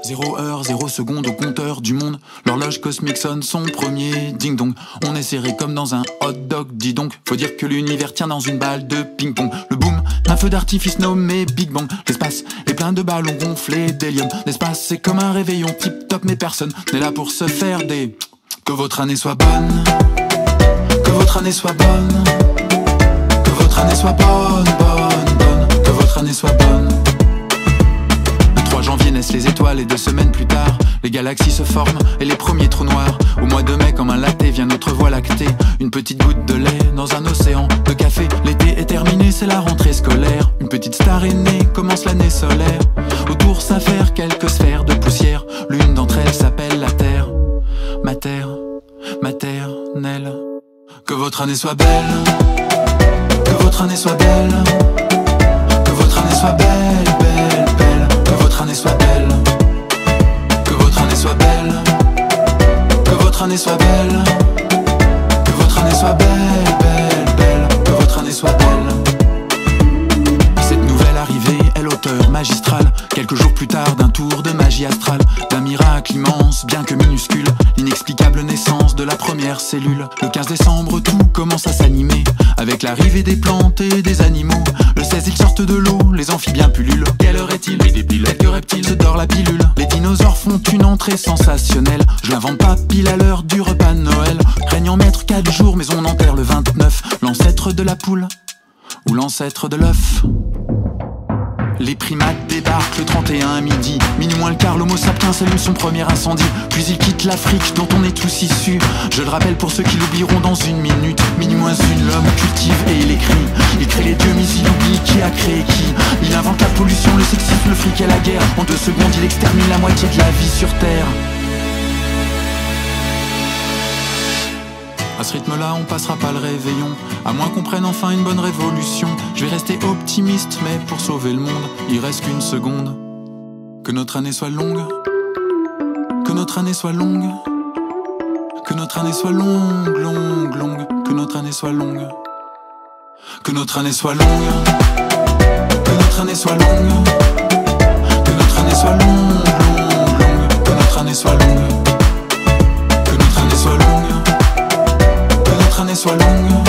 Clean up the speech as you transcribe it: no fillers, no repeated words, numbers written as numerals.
0 heure, 0 seconde au compteur du monde. L'horloge cosmique sonne son premier ding-dong. On est serré comme dans un hot dog, dis donc. Faut dire que l'univers tient dans une balle de ping-pong. Le boom d'un feu d'artifice nommé Big Bang. L'espace est plein de ballons gonflés d'hélium. L'espace c'est comme un réveillon tip-top, mais personne n'est là pour se faire des... Que votre année soit bonne. Que votre année soit bonne. Que votre année soit bonne, bonne, bonne. Que votre année soit bonne. Le 3 janvier naissent les étoiles et 2 semaines plus tard les galaxies se forment et les premiers trous noirs. Au mois de mai comme un latte vient notre voie lactée. Une petite goutte de lait dans un océan de café. L'été est terminé, c'est la rentrée scolaire. Une petite star est née, commence l'année solaire. Autour s'affairent quelques sphères de poussière. L'une d'entre elles s'appelle la Terre. Ma terre, maternelle. Que votre année soit belle. Que votre année soit belle. Que votre année soit belle, belle, belle. Que votre année soit belle. Que votre année soit belle. Que votre année soit belle. Que votre année soit belle, belle, belle. Que votre année soit belle. Cette nouvelle arrivée est l'auteur magistral. Quelques jours plus tard d'un tour de magie astrale. D'un miracle immense, bien que minuscule. L'inexplicable naissance de la première cellule. Le 15 décembre tout commence à s'animer. Avec l'arrivée des plantes et des animaux. Le 16 ils sortent de l'eau, les amphibiens pullulent. Quelle heure est-il? Quelques reptiles se dorent la pilule. Les dinosaures font une entrée sensationnelle. Je l'invente pas pile à l'heure du repas de Noël. Craignant mettre 4 jours mais on enterre le 29. L'ancêtre de la poule ou l'ancêtre de l'œuf. Les primates débarquent le 31 midi. Minuit moins le quart, l'homo sapiens allume son premier incendie. Puis il quitte l'Afrique dont on est tous issus. Je le rappelle pour ceux qui l'oublieront dans une minute. Minuit moins une, l'homme cultive et il écrit. Il crée les dieux mais il oublie qui a créé qui. Il invente la pollution, le sexisme, le fric et la guerre. En 2 secondes il extermine la moitié de la vie sur Terre. À ce rythme-là, on passera pas le réveillon, à moins qu'on prenne enfin une bonne révolution. Je vais rester optimiste, mais pour sauver le monde, il reste qu'une seconde. Que notre année soit longue. Que notre année soit longue. Que notre année soit longue, longue, longue. Que notre année soit longue. Que notre année soit longue. Que notre année soit longue. Que notre année soit longue, longue, longue. Que notre année soit longue. Que notre année soit longue. Que notre année soit longue.